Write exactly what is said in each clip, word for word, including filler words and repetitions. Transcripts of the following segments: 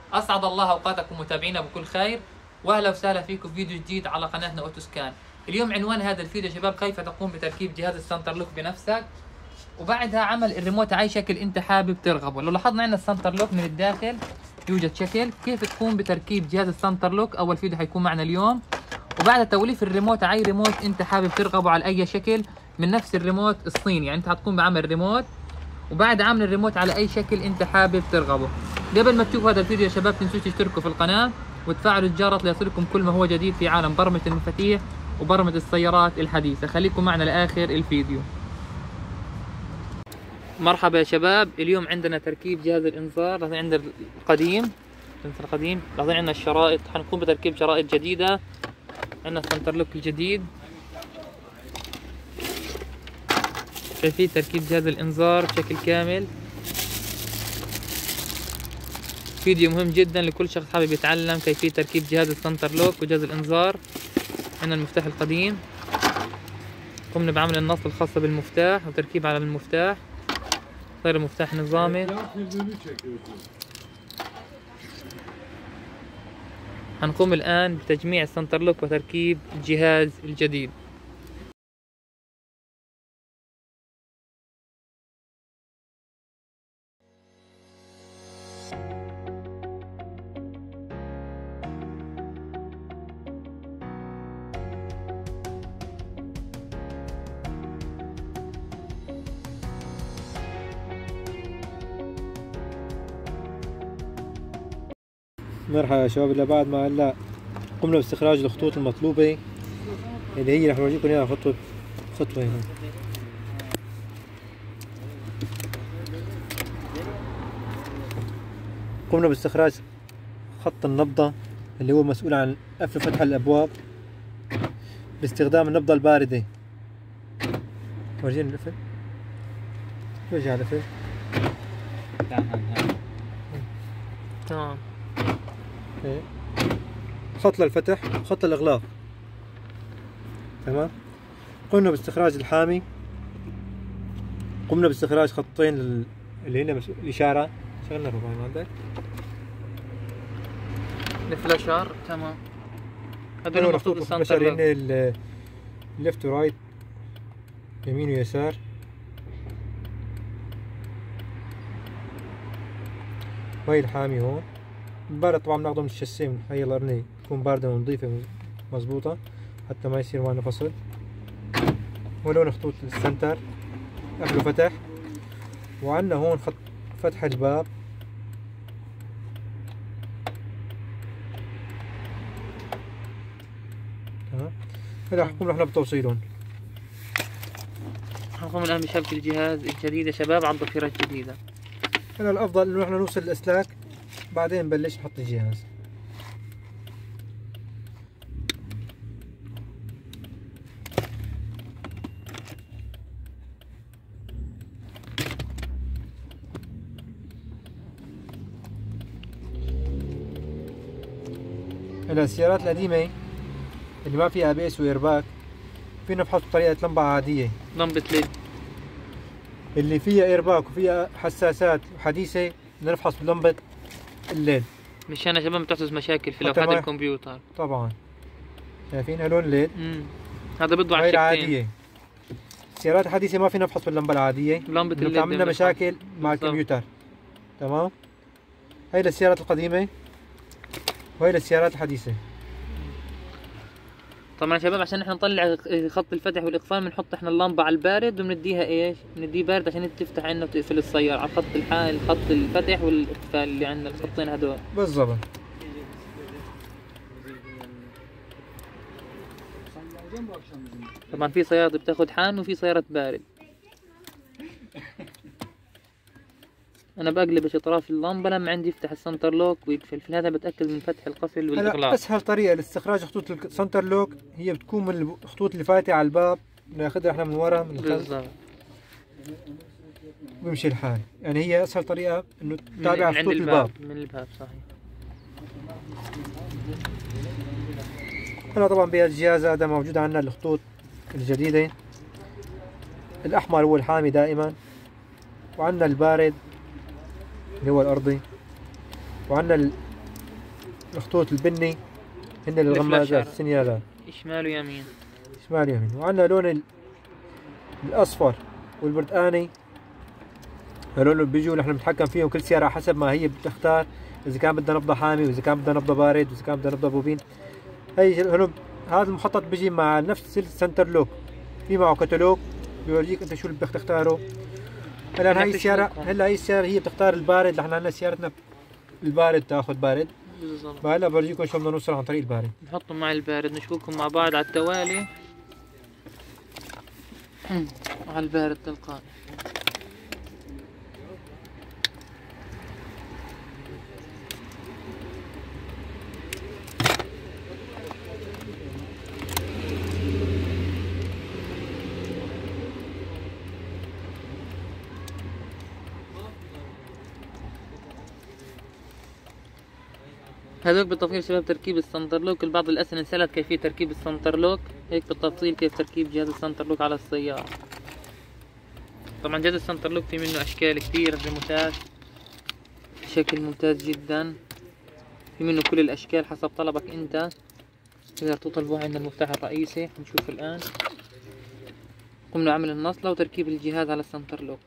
اسعد الله اوقاتكم متابعينا بكل خير، واهلا وسهلا فيكم في فيديو جديد على قناتنا اوتوسكان. اليوم عنوان هذا الفيديو شباب كيف تقوم بتركيب جهاز السنتر لوك بنفسك، وبعدها عمل الريموت على اي شكل انت حابب ترغبه. لو لاحظنا عندنا السنتر لوك من الداخل يوجد شكل كيف تقوم بتركيب جهاز السنتر لوك. اول فيديو حيكون معنا اليوم، وبعد توليف الريموت على اي ريموت انت حابب ترغبه على اي شكل من نفس الريموت الصيني. يعني انت حتقوم بعمل ريموت وبعد عامل الريموت على اي شكل انت حابب ترغبه. قبل ما تشوفوا هذا الفيديو يا شباب تنسوش تشتركوا في القناه وتفعلوا الجرس ليصلكم كل ما هو جديد في عالم برمجه المفاتيح وبرمجه السيارات الحديثه. خليكم معنا لاخر الفيديو. مرحبا يا شباب، اليوم عندنا تركيب جهاز الانذار. لاحظين عندنا القديم القديم لاحظين عندنا الشرائط، حنقوم بتركيب شرائط جديده. عندنا السنتر لوك الجديد، شايفين تركيب جهاز الانذار بشكل كامل. فيديو مهم جدا لكل شخص حابب يتعلم كيفية تركيب جهاز السنتر لوك وجهاز الانذار. عندنا المفتاح القديم، قمنا بعمل النص الخاصة بالمفتاح وتركيب على المفتاح، صار المفتاح نظامي. هنقوم الآن بتجميع السنتر لوك وتركيب الجهاز الجديد. مرحبا يا شباب، اللي بعد ما هلا قمنا باستخراج الخطوط المطلوبة اللي هي رح نورجيكم اياها خطوة خطوة هنا. قمنا باستخراج خط النبضة اللي هو مسؤول عن قفل وفتح الأبواب باستخدام النبضة الباردة. ورجينا القفل، رجع القفل تمام. ايه، خط للفتح وخط للإغلاق. تمام. قمنا باستخراج الحامي، قمنا باستخراج خطين لل... اللي هنا مسؤول الإشارة. شغلنا الرباعي ما عندك؟ الفلاشر. تمام. هذول مخطوط السنتر لوك، هن الليفت ورايت، يمين ويسار. وهي الحامي هون. البارد طبعا بناخده من الشاسيه من هي القرنية، تكون باردة ونظيفة مظبوطة حتى ما يصير معنا فصل. ولون خطوط السنتر قفل وفتح. وعندنا هون خط فتح الباب. تمام. هلا حنقوم نحن بتوصيلهم. حنقوم الآن بشبك الجهاز الجديد يا شباب على الضفيرة الجديدة. هلا الأفضل إنه نحن نوصل الأسلاك بعدين نبلش نحط الجهاز. هلا السيارات القديمة اللي ما فيها ابيس وإيرباك فينا نفحص بطريقة لمبة عادية. لمبة ليد. اللي فيها إيرباك وفيها حساسات حديثة بدنا نفحص بلمبة الليد مشان يا شباب ما تحدث مشاكل في لوحات الكمبيوتر. طبعا. شايفين لون الليد؟ امم هذا بيضوي على هاي الشكلين. العادية. السيارات الحديثة ما فينا نفحص باللمبة العادية، لمبة الليد بتعمل لنا مشاكل مع الكمبيوتر. تمام. هاي للسيارات القديمة وهي للسيارات الحديثة. طبعا يا شباب عشان احنا نطلع خط الفتح والاقفال بنحط احنا اللمبه على البارد وبنديها ايش؟ بنديه بارد عشان تفتح عنا وتقفل السيارة على خط الحال خط الفتح والاقفال اللي عندنا الخطين هذول. بالضبط. طبعا في سيارات بتاخد حان وفي سيارات بارد. انا بقلب اطراف اللمبه لما عندي يفتح السنتر لوك ويقفل، في هذا بتاكد من فتح القفل والاغلاق. هلا اسهل طريقه لاستخراج خطوط السنتر لوك هي بتكون من الخطوط اللي فاتحه على الباب، بناخذها احنا من ورا من الخلف. بالضبط. وبيمشي الحال. يعني هي اسهل طريقه انه تتابع خطوط الباب. الباب من الباب صحيح. هلا طبعا بهالجهاز هذا موجود عندنا الخطوط الجديده. الاحمر هو الحامي دائما، وعندنا البارد اللي هو الارضي، وعندنا الخطوط البني هن الغمازات السنيالات، شمال ويمين. شمال يمين. وعندنا لون الاصفر والبرتقاني، هذول اللي بيجوا نحن بنتحكم فيهم. كل سياره حسب ما هي بتختار، اذا كان بدها نبضه حامي واذا كان بدها نبضه بارد واذا كان بدها نبضه بوبين. هي هنا هذا المخطط بيجي مع نفس السنتر لوك، في معه كتالوج بيورجيك انت شو اللي بدك تختاره. هلا هاي السياره هلا هي السياره هي بتختار البارد. نحن عندنا سيارتنا البارد تاخذ بارد بالضبط. هلا برجيكم شو بدنا نوصل عن طريق البارد. نحطهم مع البارد، نشوفكم مع بعض على التوالي على البارد تلقائي. هذوك بالتفصيل شباب تركيب السنتر لوك. البعض الأسئلة انسألت كيفية تركيب السنتر لوك، هيك بالتفصيل كيف تركيب جهاز السنتر لوك على السيارة. طبعا جهاز السنتر لوك في منه أشكال كثير، ريموتات بشكل ممتاز جدا، في منه كل الأشكال حسب طلبك أنت. إذا تطلبوا عندنا المفتاح الرئيسي نشوف الآن. قمنا عمل النصلة وتركيب الجهاز على السنتر لوك.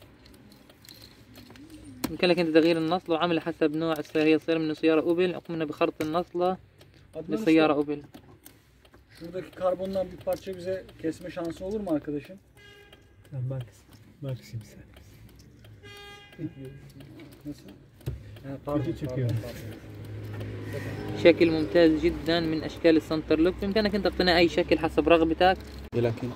يمكن لك انت تغيير النصلة وعمل حسب نوع السيارة. هي صار من سيارة اوبل، قمنا بخرط النصلة لسيارة اوبل. Şuradaki karbondan bir parça bize kesme şansı olur mu arkadaşım? Tamam bak şimdi sen. Nasıl? Yani pardon, çekiyor. شكل ممتاز جدا من اشكال السنتر لوك، بامكانك انت تقتني اي شكل حسب رغبتك. لكن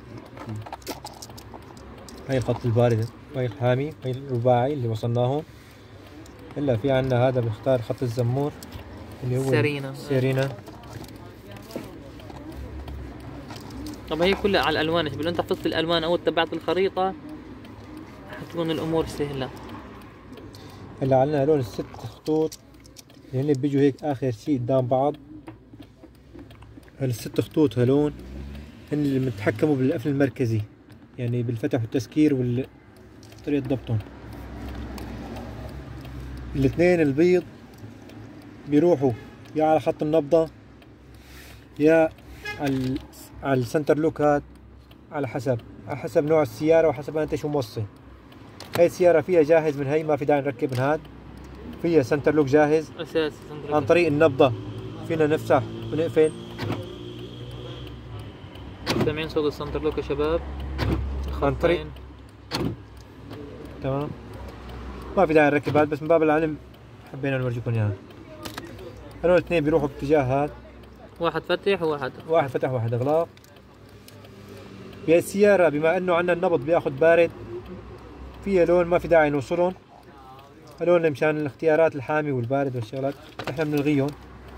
هاي الخط البارد، هاي الحامي، هاي الرباعي اللي وصلناهم. هلا في عندنا هذا بنختار خط الزمور اللي هو سيرينا. سيرينا. طب هي كلها على الالوان، لو انت حفظت الالوان او اتبعت الخريطة حتكون الامور سهلة. هلا عندنا هلول الست خطوط اللي هن بيجوا هيك اخر شيء قدام بعض. هالست خطوط هلون هن اللي بنتحكموا بالقفل المركزي، يعني بالفتح والتسكير وطريقة ضبطهم. الاثنين البيض بيروحوا يا على خط النبضة يا على على السنتر لوكات، على حسب على حسب نوع السيارة وحسب انت شو موصي. هاي السيارة فيها جاهز من هي، ما في داعي نركب من هاد. فيها سنتر لوك جاهز اساسي عن طريق النبضة، فينا نفتح ونقفل. سامعين صوت السنتر لوك يا شباب؟ عن طريق تمام، ما في داعي نركب هاد، بس من باب العلم حبينا نورجيكم اياها. هذول الاثنين بيروحوا باتجاه هاد، واحد فتح وواحد واحد فتح وواحد اغلاق. بهالسيارة بما انه عندنا النبض بياخذ بارد، فيها لون ما في داعي نوصلهم. هلون مشان الاختيارات الحامي والبارد والشغلات احنا بنلغيهم.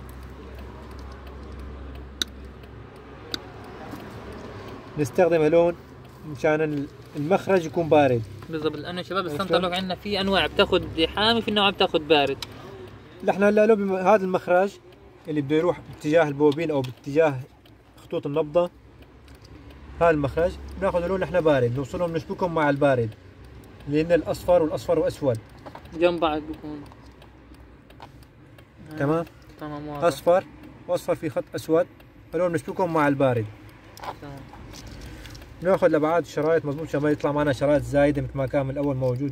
نستخدم هلون مشان المخرج يكون بارد. بالضبط، لانه شباب السنتر لوك عندنا في انواع بتاخذ حامي، في انواع بتاخذ بارد. نحن هلا لو هذا المخرج اللي بده يروح باتجاه البوبين او باتجاه خطوط النبضة، هذا المخرج بناخذ لون نحن بارد، نوصلهم نشبكهم مع البارد لان الاصفر والاصفر واسود جنب بعض بيكون تمام. تمام واضح. اصفر واصفر في خط اسود، هلول بنشبكهم مع البارد. تمام. ناخذ لابعاد الشرايط مضبوط عشان ما يطلع معنا شرايط زايده مثل ما كان من الاول موجود.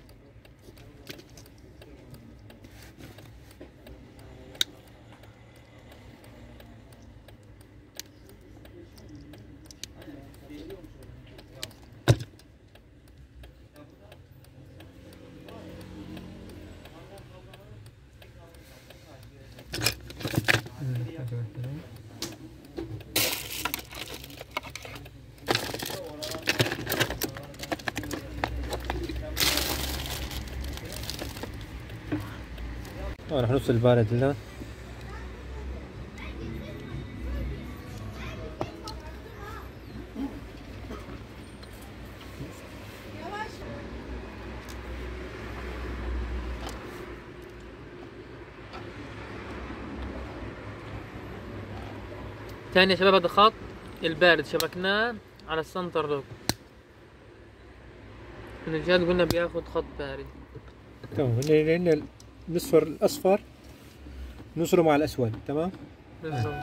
رح نوصل البارد هنا. ثاني يا شباب هذا خط البارد شبكناه على السنتر لوك. من الجهات قلنا بياخذ خط بارد. تمام، لان الاصفر الاصفر نوصله مع الاسود. تمام. بالضبط.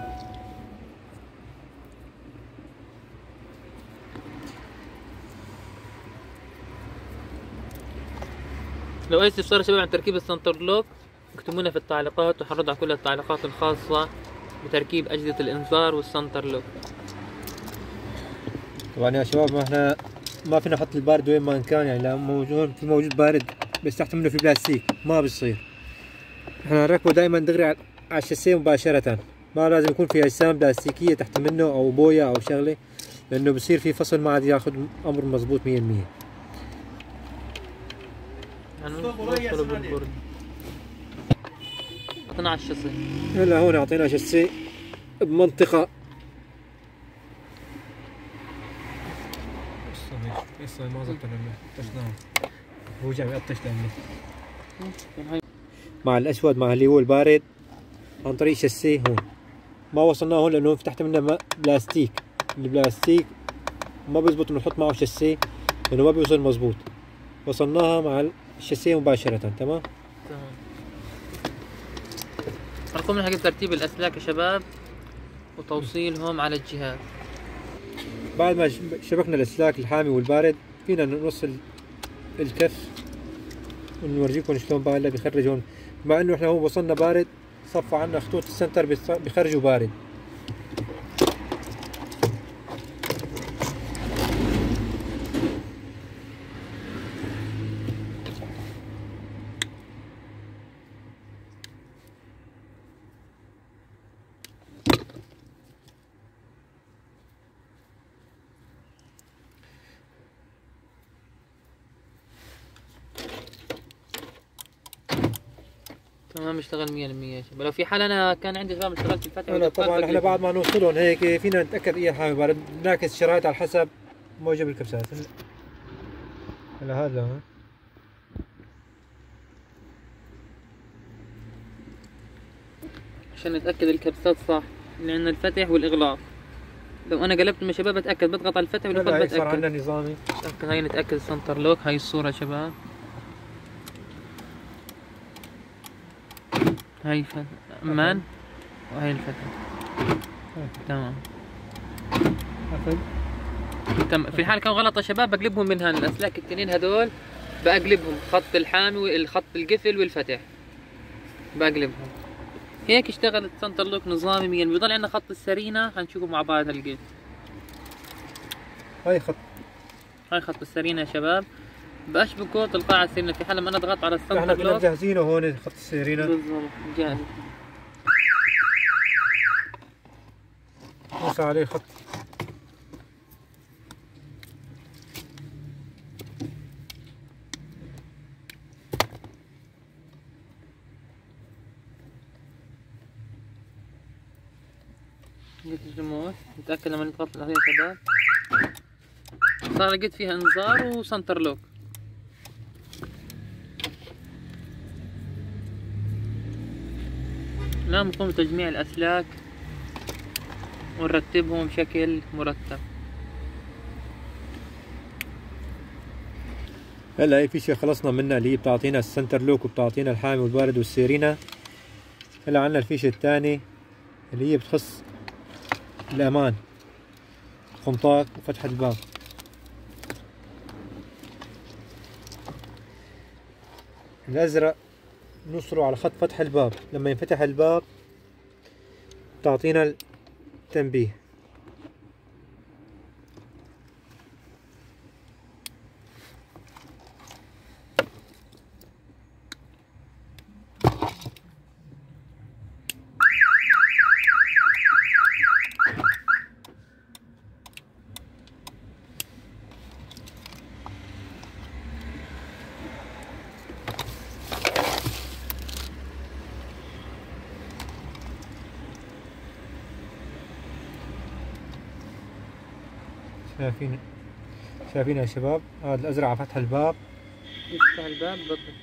لو اي استفسار يا شباب عن تركيب السنتر لوك اكتبوا لنا في التعليقات وحنرد على كل التعليقات الخاصة بتركيب أجهزة الإنذار والسنتر لوك. طبعا يا شباب ما احنا ما فينا نحط البارد وين ما كان، يعني لو موجود في موجود بارد بس تحت منه في بلاستيك ما بيصير. احنا نركبه دائما دغري على الشاسيه مباشرة، ما لازم يكون في اجسام بلاستيكية تحت منه او بويا او شغلة، لانه بصير في فصل ما عاد ياخذ امر مضبوط مية بالمية. هنوصله بالبرد. حطينا على الشاسيه. هلا هون اعطينا شاسيه بمنطقة لسه ما زبطنا طشناه، هو جاي يقطش لانه مع الاسود مع اللي هو البارد عن طريق شاسيه. هون ما وصلناه هون لانه فتحت منه بلاستيك، البلاستيك ما بيزبط نحط معه شاسيه لانه ما بيوصل مزبوط. وصلناها مع الشاسيه مباشرة. تمام. تمام. رقم من حق ترتيب الأسلاك يا شباب وتوصيلهم على الجهاز. بعد ما شبكنا الاسلاك الحامي والبارد فينا نوصل الكف ونورجيكم شلون بقى بيخرج هون. بما انه احنا هون وصلنا بارد صفى عنا خطوط السنتر بيخرجوا بارد. تمام اشتغل مية بالمية يا شباب. لو في حال انا كان عندي شباب اشتغلت الفتح. لا طبعا احنا بعد ما نوصلهم هيك فينا نتاكد ايه حامي بارد، نعكس الشرايط على حسب موجب الكبسات. هلا هذا ها عشان نتاكد الكبسات صح اللي عندنا الفتح والاغلاق. لو انا قلبت يا شباب بتاكد بضغط على الفتح والاغلاق بتاكد. صار عندنا نظامي. هاي نتاكد السنتر لوك. هاي الصوره يا شباب. هاي فتح امان وهي الفتح. تمام. تمام. في حال كان غلط يا شباب بقلبهم من هان الاسلاك التنين هدول، بقلبهم خط الحامي والخط القفل والفتح بقلبهم. هيك اشتغلت سنتر لوك نظامي مية. بيضل عندنا خط السرينة حنشوفه مع بعض هالقد. هاي خط هاي خط السرينة يا شباب بشبكه تلقاه على السرينة. في حال لما انا اضغط على السنتر احنا كنا لوك مجهزينه هون خط السرينة بالضبط جاهز. وصل عليه خط. قلت الريموت نتأكد لما نضغط عليها يا شباب صار لقيت فيها انذار وسنتر لوك. الآن نقوم بتجميع الأسلاك ونرتبهم بشكل مرتب. هلا هي في شيء خلصنا منها اللي هي بتعطينا السنتر لوك وبتعطينا الحامي والبارد والسيرينا. هلا عندنا الفيشه الثانيه اللي هي بتخص الامان، الخنطاق وفتحة الباب. الازرق نوصله على خط فتح الباب، لما ينفتح الباب تعطينا التنبيه. شايفين شايفين يا شباب، هذا الازرق على فتح الباب. يفتح الباب بطل.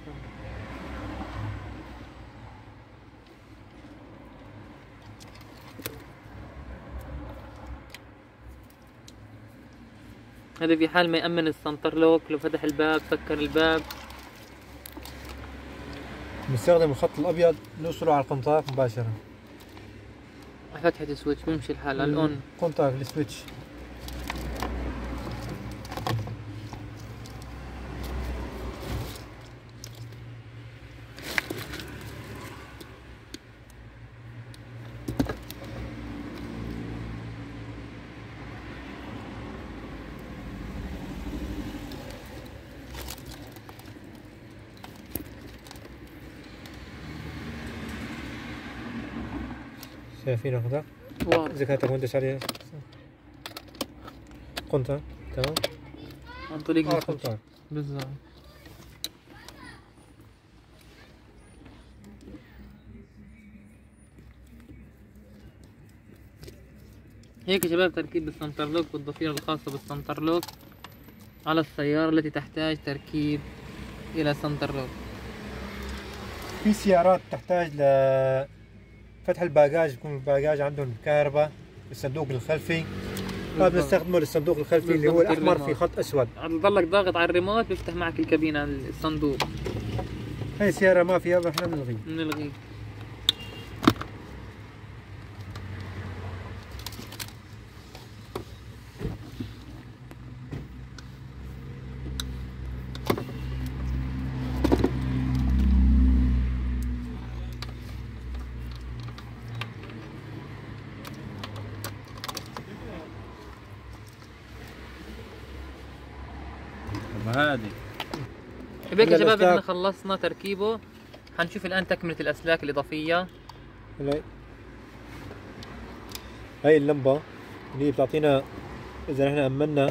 هذا في حال ما يأمن السنتر لوك، لو فتح الباب سكر الباب نستخدم الخط الابيض نوصله على القنطار مباشرة. فتحة السويتش بيمشي الحال على الاون. قنطار السويتش. شايفين هذا؟ واو. إذا كانت مهندس عليه قنطار تمام؟ عن طريق آه السويتش. قنطار بالضبط. هيك يا شباب تركيب السنتر لوك والضفيرة الخاصة بالسنتر لوك على السيارة التي تحتاج تركيب إلى سنتر لوك. في سيارات تحتاج لفتح الباجاج، يكون الباجاج عندهم كهرباء، الصندوق الخلفي هذا بنستخدمه للصندوق الخلفي اللي هو الأحمر في خط أسود. تضلك ضاغط على الريموت بيفتح معك الكابينة الصندوق. هاي السيارة ما فيها احنا بنلغيه. بنلغيه. هادي هيك يا شباب الأسلاك. احنا خلصنا تركيبه. حنشوف الآن تكملة الأسلاك الإضافية. هاي هاي اللمبة اللي بتعطينا إذا نحن أمنا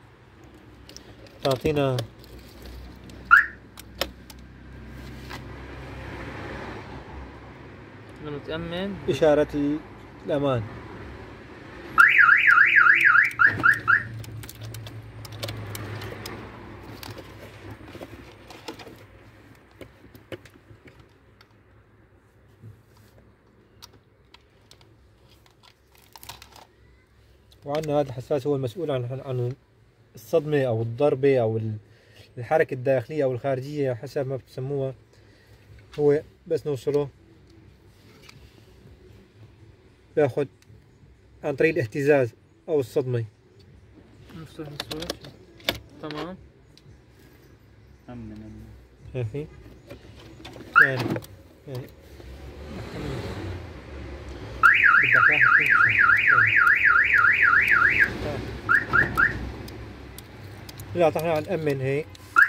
بتعطينا لما تأمن إشارة الأمان. وعندنا هذا الحساس هو المسؤول عن عن الصدمة أو الضربة أو الحركة الداخلية أو الخارجية حسب ما بتسموها. هو بس نوصله بياخد عن طريق الاهتزاز أو الصدمة. مفتوح السويتش. تمام. أمن أمن شايفين؟ يعني يعني بدك واحد لا طحنا عن أمن هيك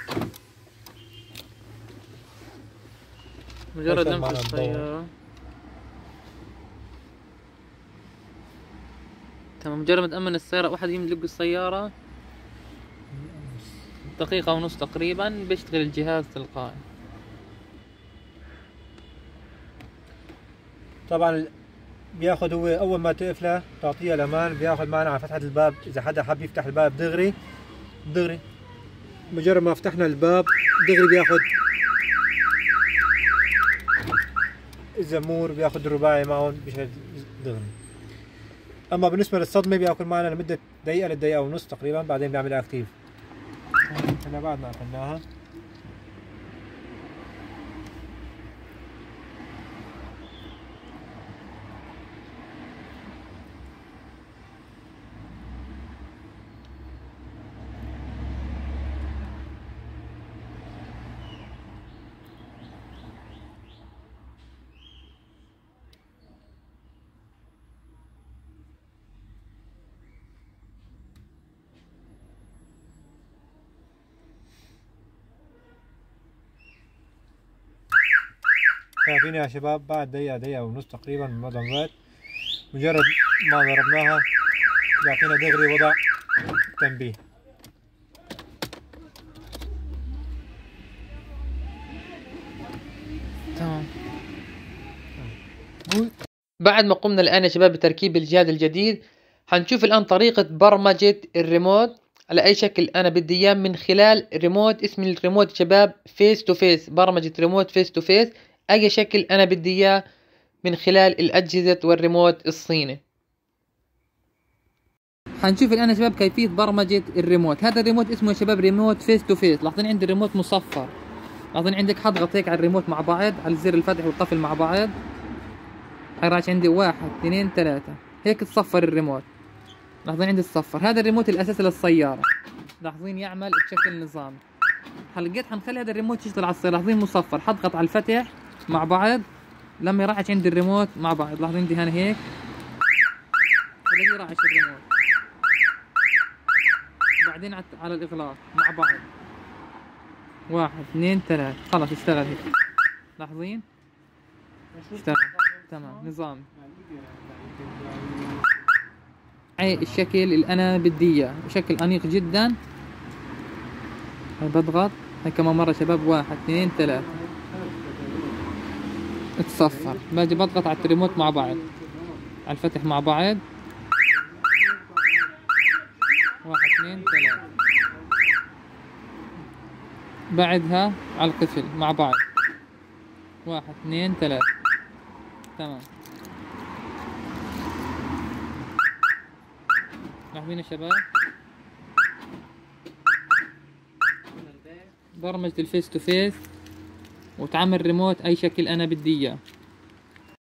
مجرد وصل لمس معنا السيارة. تمام. مجرد ما تأمن السيارة واحد يملك السيارة دقيقة ونص تقريبا بيشتغل الجهاز تلقائي. طبعا بياخد هو اول ما تقفله تعطيه الامان بياخد معنا على فتحة الباب. اذا حدا حاب يفتح الباب دغري دغري مجرد ما فتحنا الباب دغري بياخد الزمور بياخد الرباعي معهم بيشغل دغري. اما بالنسبة للصدمة بياكل معنا لمدة دقيقة لدقيقة ونص تقريبا بعدين بيعمل اكتيف. هلا بعد ما قفلناها شايفين يا شباب بعد دقيقة دقيقة ونص تقريبا من وضع الوقت مجرد ما ضربناها بيعطينا دغري وضع تنبيه. تمام. بعد ما قمنا الآن يا شباب بتركيب الجهاز الجديد حنشوف الآن طريقة برمجة الريموت على أي شكل أنا بدي إياه من خلال ريموت. اسم الريموت شباب فيس تو فيس، برمجة ريموت فيس تو فيس. أي شكل أنا بدي إياه من خلال الأجهزة والريموت الصيني. حنشوف الآن يا شباب كيفية برمجة الريموت. هذا الريموت اسمه يا شباب ريموت فيس تو فيس. لاحظين عندي الريموت مصفر. لاحظين عندك حضغط هيك على الريموت مع بعض، على زر الفتح والقفل مع بعض. حيراجع عندي واحد اثنين ثلاثة، هيك تصفر الريموت. لاحظين عندي تصفر. هذا الريموت الاساسي للسيارة، لاحظين يعمل بشكل نظامي. هلقيت حنخلي هذا الريموت يشتغل على السيارة. لاحظين مصفر، حضغط على الفتح مع بعض لما يراعش عندي الريموت مع بعض. لاحظين عندي هنا هيك هذا يراعش الريموت، بعدين على الاغلاق مع بعض واحد اثنين ثلاث، خلص اشتغل هيك. لاحظين اشتغل تمام نظام. هاي الشكل اللي انا بدي اياه، شكل انيق جدا. هاي بضغط، هاي كمان مرة شباب، واحد اثنين ثلاث اتصفر. باجي بضغط على الريموت مع بعض، على الفتح مع بعض واحد اثنين ثلاث، بعدها على القفل مع بعض واحد اثنين ثلاث. تمام. لاحظين يا شباب برمجة الفيس تو فيس، وتعمل ريموت اي شكل انا بدي اياه.